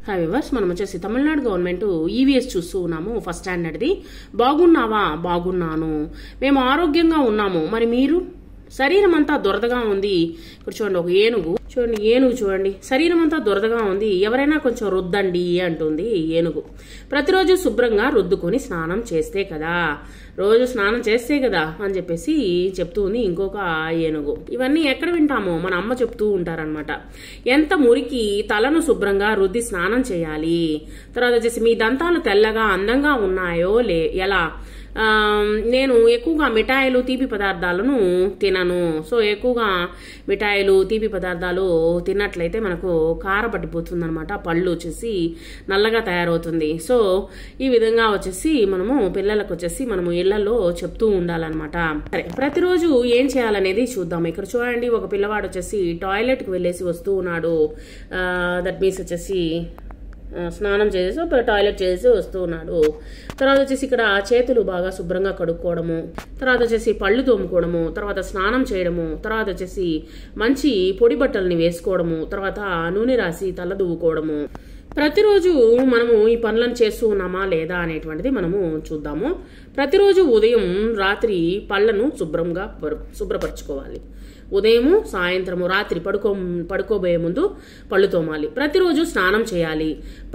Hi viewers, మనం వచ్చేసి Tamil Nadu government EVS చూస్తూ ఉన్నాము. ఫస్ట్ స్టాండర్డ్ది. బాగున్నావా? బాగున్నాను. మేము ఆరోగ్యంగా ఉన్నాము. మరి మీరు? శరీరం అంతా దురదగా ఉంది. ఇక్కడ చూడండి, ఒక ఏనుగు చూడండి. శరీరం అంతా దురదగా ఉంది, ఎవరైనా కొంచెం రుద్దండి అంటుంది ఏనుగు. ప్రతిరోజు శుభ్రంగా రుద్దుకొని స్నానం చేస్తే కదా, రోజు స్నానం చేస్తే కదా అని చెప్పేసి చెప్తూ ఉంది ఇంకొక ఏనుగు. ఇవన్నీ ఎక్కడ వింటామో, మన అమ్మ చెప్తూ ఉంటారనమాట. ఎంత మురికి తలను శుభ్రంగా రుద్ది స్నానం చేయాలి. తర్వాత వచ్చేసి మీ దంతాలు తెల్లగా అందంగా ఉన్నాయో ఎలా. నేను ఎక్కువగా మిఠాయిలు తీపి పదార్థాలను తినను. సో ఎక్కువగా మిఠాయిలు తీపి పదార్థాలు తిన్నట్లయితే మనకు కార పట్టిపోతుంది అనమాట. పళ్ళు వచ్చేసి నల్లగా తయారవుతుంది. సో ఈ విధంగా వచ్చేసి మనము పిల్లలకు వచ్చేసి మనము ఇళ్లలో చెప్తూ ఉండాలన్నమాట. సరే, ప్రతిరోజు ఏం చేయాలనేది చూద్దాం. ఇక్కడ చూడండి, ఒక పిల్లవాడు వచ్చేసి టాయిలెట్కి వెళ్ళేసి వస్తూ ఉన్నాడు. దట్ మీన్స్ వచ్చేసి స్నానం చేసి టాయిలెట్ చేసి వస్తూ ఉన్నాడు. తర్వాత వచ్చేసి ఇక్కడ చేతులు బాగా శుభ్రంగా కడుక్కోవడము, తర్వాత వచ్చేసి పళ్ళు తోముకోవడము, తర్వాత స్నానం చేయడము, తర్వాత వచ్చేసి మంచి పొడి బట్టల్ని వేసుకోవడము, తర్వాత నూనె రాసి తల దువ్వుకోవడము. ప్రతిరోజు మనము ఈ పనులను చేస్తూ ఉన్నామా లేదా అనేటువంటిది మనము చూద్దాము. ప్రతిరోజు ఉదయం రాత్రి పళ్ళను శుభ్రపరచుకోవాలి. ఉదయము సాయంత్రము రాత్రి పడుకోబోయే ముందు పళ్ళు తోమాలి. ప్రతిరోజు స్నానం చేయాలి.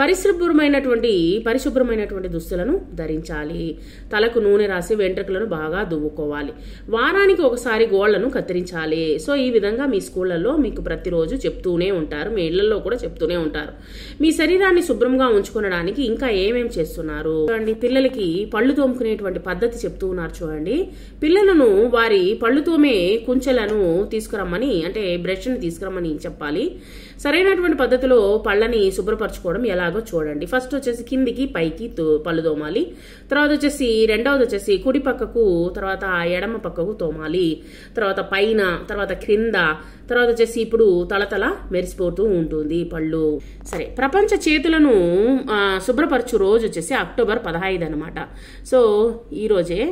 పరిశుభ్రమైనటువంటి దుస్తులను ధరించాలి. తలకు నూనె రాసి వెంట్రుకలను బాగా దువ్వుకోవాలి. వారానికి ఒకసారి గోళ్లను కత్తిరించాలి. సో ఈ విధంగా మీ స్కూళ్లలో మీకు ప్రతిరోజు చెప్తూనే ఉంటారు, మీ ఇళ్లలో కూడా చెప్తూనే ఉంటారు. మీ శరీరాన్ని శుభ్రంగా ఉంచుకోవడానికి ఇంకా ఏమేమి చేస్తున్నారు చూడండి. పిల్లలకి పళ్ళు తోముకునేటువంటి పద్ధతి చెప్తూ ఉన్నారు చూడండి. పిల్లలను వారి పళ్ళు తోమే కుంచెలను తీసుకురమ్మని, అంటే బ్రష్ ని తీసుకురమ్మని చెప్పాలి. సరైనటువంటి పద్ధతిలో పళ్ళని శుభ్రపరచుకోవడం ఎలాగో చూడండి. ఫస్ట్ వచ్చేసి కిందికి పైకి పళ్ళు తోమాలి. తర్వాత వచ్చేసి రెండవది వచ్చేసి కుడి పక్కకు, తర్వాత ఎడమ పక్కకు తోమాలి. తర్వాత పైన, తర్వాత క్రింద, తర్వాత వచ్చేసి ఇప్పుడు తలతల మెరిసిపోతూ ఉంటుంది పళ్ళు. సరే, ప్రపంచ చేతులను శుభ్రపరచు రోజు వచ్చేసి అక్టోబర్ 15 అనమాట. సో ఈ రోజే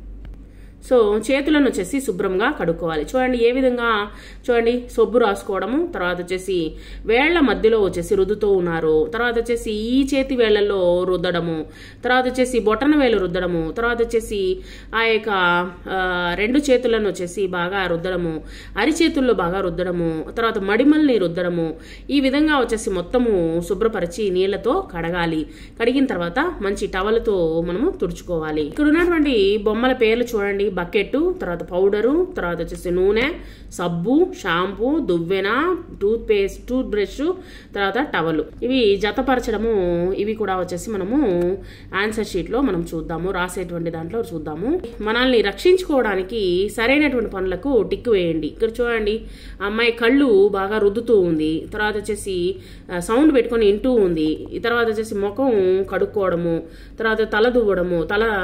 చేతులను వచ్చేసి శుభ్రంగా కడుక్కోవాలి. చూడండి ఏ విధంగా, చూడండి సొబ్బు రాసుకోవడము, తర్వాత వచ్చేసి వేళ్ల మధ్యలో వచ్చేసి రుద్దుతూ ఉన్నారు. తర్వాత వచ్చేసి ఈ చేతి వేళ్లలో రుద్దడము, తర్వాత వచ్చేసి బొటన వేలు రుద్దడము, తర్వాత వచ్చేసి ఆ యొక్క రెండు చేతులను వచ్చేసి బాగా రుద్దడము, అరిచేతుల్లో బాగా రుద్దడము, తర్వాత మడిమల్ని రుద్దడము. ఈ విధంగా వచ్చేసి మొత్తము శుభ్రపరిచి నీళ్లతో కడగాలి. కడిగిన తర్వాత మంచి టవల్తో మనము తుడుచుకోవాలి. ఇక్కడ ఉన్నటువంటి బొమ్మల పేర్లు చూడండి. బకెట్, తర్వాత పౌడరు, తర్వాత వచ్చేసి నూనె, సబ్బు, షాంపూ, దువ్వెన, టూత్ బ్రష్, తర్వాత టవలు. ఇవి జతపరచడము. ఇవి కూడా వచ్చేసి మనము ఆన్సర్ షీట్ లో మనం చూద్దాము, రాసేటువంటి దాంట్లో చూద్దాము. మనల్ని రక్షించుకోవడానికి సరైనటువంటి పనులకు టిక్ వేయండి. ఇక్కడ చూడండి, అమ్మాయి కళ్ళు బాగా రుద్దుతూ ఉంది. తర్వాత వచ్చేసి సౌండ్ పెట్టుకొని వింటూ ఉంది. తర్వాత వచ్చేసి ముఖం కడుక్కోవడము, తర్వాత తల దువ్వడము,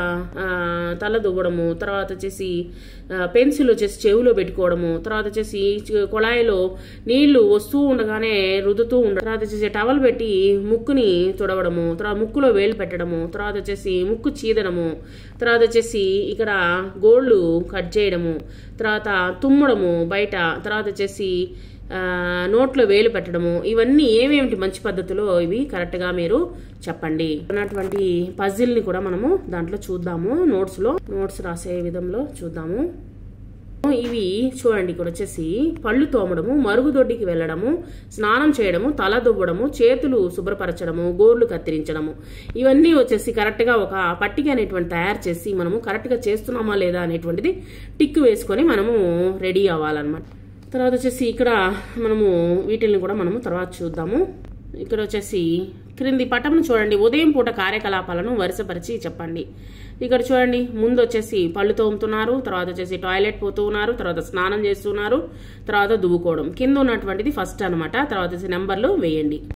తర్వాత వచ్చేసి పెన్సిల్ వచ్చేసి చెవిలో పెట్టుకోవడము, తర్వాత వచ్చేసి కొళాయిలో నీళ్లు వస్తూ ఉండగానే రుద్దుతూ ఉండడం, తర్వాత వచ్చేసి టవల్ పెట్టి ముక్కుని తుడవడము, తర్వాత ముక్కులో వేలు పెట్టడము, తర్వాత వచ్చేసి ముక్కు చీదడము, తర్వాత వచ్చేసి ఇక్కడ గోళ్లు కట్ చేయడము, తర్వాత తుమ్మడము బయట, తర్వాత వచ్చేసి నోట్లో వేలు పెట్టడము. ఇవన్నీ ఏమేమిటి మంచి పద్ధతిలో ఇవి కరెక్ట్ గా మీరు చెప్పండి. ఉన్నటువంటి పజిల్ ని కూడా మనము దాంట్లో చూద్దాము. నోట్స్ రాసే విధంలో చూద్దాము. ఇవి చూడండి, ఇక్కడ వచ్చేసి పళ్ళు తోమడము, మరుగుదొడ్డికి వెళ్ళడము, స్నానం చేయడము, తల దువ్వడము, చేతులు శుభ్రపరచడము, గోర్లు కత్తిరించడము. ఇవన్నీ వచ్చేసి కరెక్ట్ గా ఒక పట్టిక అనేటువంటి తయారు చేసి మనము కరెక్ట్ గా చేస్తున్నామా లేదా అనేటువంటిది టిక్ వేసుకొని మనము రెడీ అవ్వాలన్నమాట. తర్వాత వచ్చేసి ఇక్కడ మనము వీటిల్ని కూడా మనము తర్వాత చూద్దాము. ఇక్కడ వచ్చేసి క్రింది పటంను చూడండి. ఉదయం పూట కార్యకలాపాలను వరుసపరిచి చెప్పండి. ఇక్కడ చూడండి, ముందు వచ్చేసి పళ్ళు తోముతున్నారు, తర్వాత వచ్చేసి టాయిలెట్ పోతూ ఉన్నారు, తర్వాత స్నానం చేస్తున్నారు, తర్వాత దువ్వుకోవడం. కింద ఉన్నటువంటిది ఫస్ట్ అనమాట. తర్వాత వచ్చేసి నెంబర్లు వేయండి.